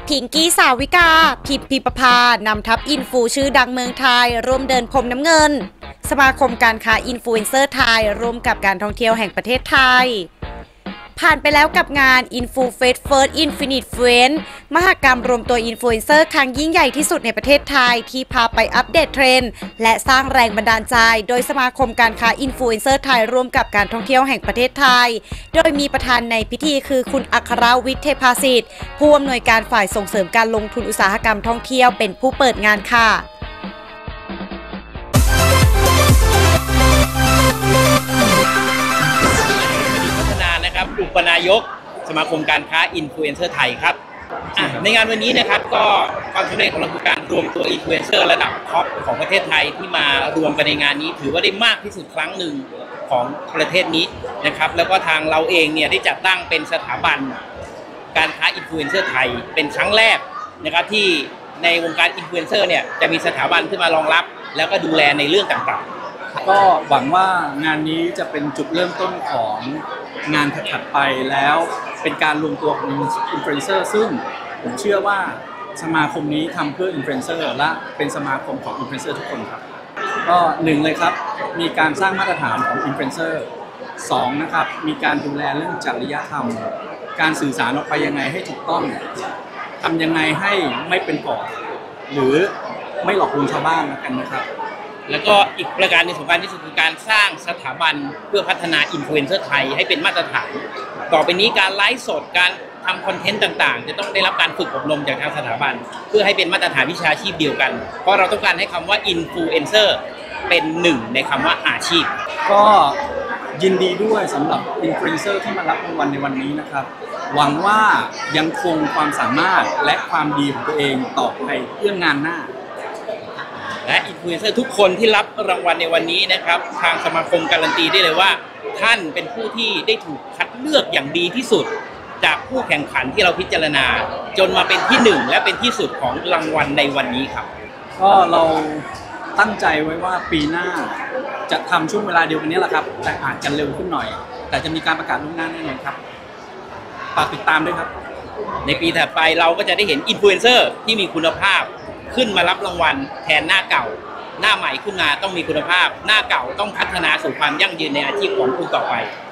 พิงกี้สาวิกาพิมพิปภานำทัพอินฟูชื่อดังเมืองไทยร่วมเดินพรมน้ำเงินสมาคมการค้าอินฟลูเอนเซอร์ไทยร่วมกับการท่องเที่ยวแห่งประเทศไทยผ่านไปแล้วกับงาน Info Fest First Infinite Friend มหกรรมรวมตัวอินฟลูเอนเซอร์ครั้งยิ่งใหญ่ที่สุดในประเทศไทยที่พาไปอัปเดตเทรนด์และสร้างแรงบันดาลใจโดยสมาคมการค้าอินฟลูเอนเซอร์ไทยร่วมกับการท่องเที่ยวแห่งประเทศไทยโดยมีประธานในพิธีคือคุณอัครวิทย์เทพาสิทธิ์ผู้อำนวยการฝ่ายส่งเสริมการลงทุนอุตสาหกรรมท่องเที่ยวเป็นผู้เปิดงานค่ะอุปนายกสมาคมการค้าอินฟลูเอนเซอร์ไทยครับในงานวันนี้นะครับก็ความสำเร็จของเราคือการรวมตัวอินฟลูเอนเซอร์ระดับท็อปของประเทศไทยที่มารวมกันในงานนี้ถือว่าได้มากที่สุดครั้งหนึ่งของประเทศนี้นะครับแล้วก็ทางเราเองเนี่ยได้จัดตั้งเป็นสถาบันการค้าอินฟลูเอนเซอร์ไทยเป็นครั้งแรกนะครับที่ในวงการอินฟลูเอนเซอร์เนี่ยจะมีสถาบันขึ้นมารองรับแล้วก็ดูแลในเรื่องต่างๆก็หวังว่างานนี้จะเป็นจุดเริ่มต้นของงานถัดไปแล้วเป็นการรวมตัวของอินฟลูเอนเซอร์ซึ่งผมเชื่อว่าสมาคมนี้ทำเพื่ออินฟลูเอนเซอร์และเป็นสมาคมของอินฟลูเอนเซอร์ทุกคนครับก็หนึ่งเลยครับมีการสร้างมาตรฐานของอินฟลูเอนเซอร์สองนะครับมีการดูแลเรื่องจริยธรรมการสื่อสารออกไปยังไงให้ถูกต้องทำยังไงให้ไม่เป็นก่อหรือไม่หลอกลวงชาวบ้านกันนะครับแล้วก็อีกประการที่สำคัญที่สุดคือการสร้างสถาบันเพื่อพัฒนาอินฟลูเอนเซอร์ไทยให้เป็นมาตรฐานต่อไปนี้การไลฟ์สดการทำคอนเทนต์ต่างๆจะต้องได้รับการฝึกอบรมจากทางสถาบันเพื่อให้เป็นมาตรฐานวิชาชีพเดียวกันเพราะเราต้องการให้คำว่าอินฟลูเอนเซอร์เป็นหนึ่งในคำว่าอาชีพก็ยินดีด้วยสำหรับอินฟลูเอนเซอร์ที่มารับรางวัลในวันนี้นะครับหวังว่ายังคงความสามารถและความดีของตัวเองต่อไปเพื่องานหน้าและอินฟลูเอนเซอร์ทุกคนที่รับรางวัลในวันนี้นะครับทางสมาคมการันตีได้เลยว่าท่านเป็นผู้ที่ได้ถูกคัดเลือกอย่างดีที่สุดจากผู้แข่งขันที่เราพิจารณาจนมาเป็นที่หนึ่งและเป็นที่สุดของรางวัลในวันนี้ครับก็เราตั้งใจไว้ว่าปีหน้าจะทำช่วงเวลาเดียวกันนี้แหละครับแต่อาจจะเร็วขึ้นหน่อยแต่จะมีการประกาศล่วงหน้าแน่นอนครับฝากติดตามด้วยครับในปีถัดไปเราก็จะได้เห็นอินฟลูเอนเซอร์ที่มีคุณภาพขึ้นมารับรางวัลแทนหน้าเก่าหน้าใหม่ขึ้นมาต้องมีคุณภาพหน้าเก่าต้องพัฒนาสู่ความยั่งยืนในอาชีพของคุณต่อไป